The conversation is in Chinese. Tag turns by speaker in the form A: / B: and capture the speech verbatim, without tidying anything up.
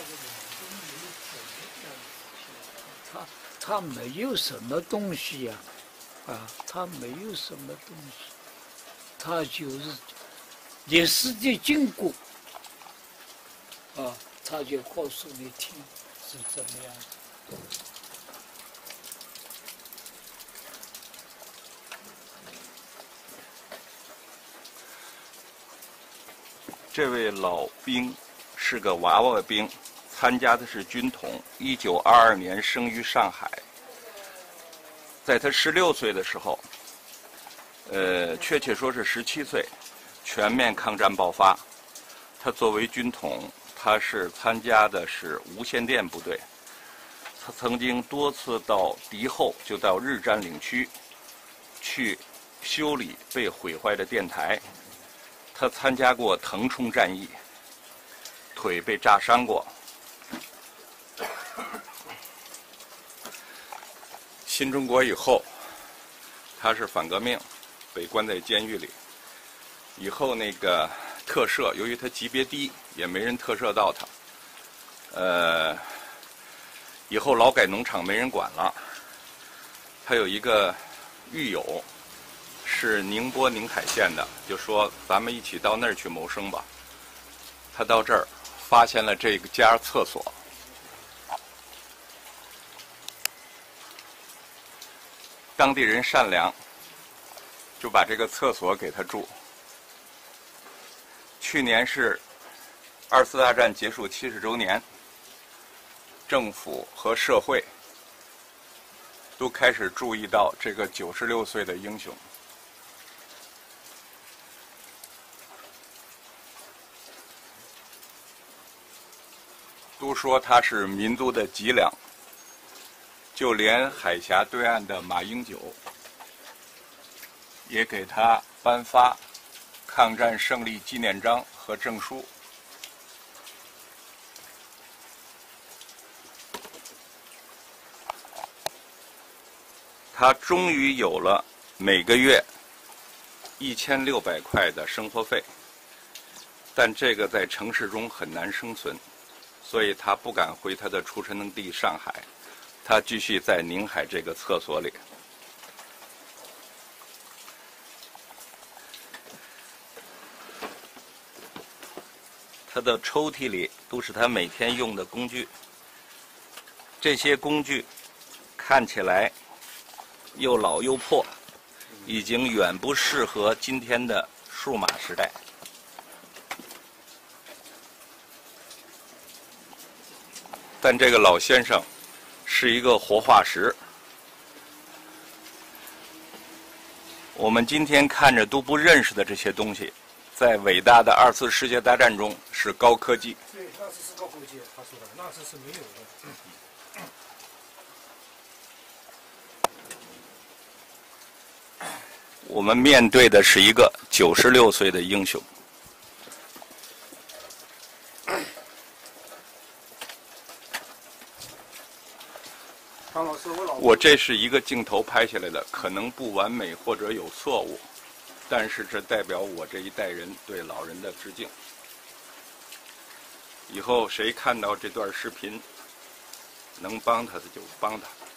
A: 他他没有什么东西呀、啊，啊，他没有什么东西，他就是历史的经过，啊，他就告诉你听是怎么样的。
B: 这位老兵是个娃娃兵，参加的是军统。一九二二年生于上海。在他十六岁的时候，呃，确切说是十七岁，全面抗战爆发。他作为军统，他是参加的是无线电部队。他曾经多次到敌后，就到日占领区去修理被毁坏的电台。他参加过腾冲战役，腿被炸伤过。新中国以后，他是反革命，被关在监狱里。以后那个特赦，由于他级别低，也没人特赦到他。呃，以后劳改农场没人管了。他有一个狱友。是宁波宁海县的，就说咱们一起到那儿去谋生吧。他到这儿发现了这个家厕所，当地人善良，就把这个厕所给他住。去年是二次大战结束七十周年，政府和社会都开始注意到这个九十六岁的英雄。都说他是民族的脊梁，就连海峡对岸的马英九也给他颁发抗战胜利纪念章和证书。他终于有了每个月一千六百块的生活费，但这个在城市中很难生存。所以他不敢回他的出生地上海，他继续在宁海这个厕所里。他的抽屉里都是他每天用的工具，这些工具看起来又老又破，已经远不适合今天的数码时代。但这个老先生是一个活化石，我们今天看着都不认识的这些东西，在伟大的二次世界大战中是高科技。
C: 对，那次是高科技，他说的，那次是没有的。
B: 我们面对的是一个九十六岁的英雄。我这是一个镜头拍下来的，可能不完美或者有错误，但是这代表我这一代人对老人的致敬。以后谁看到这段视频，能帮他的就帮他。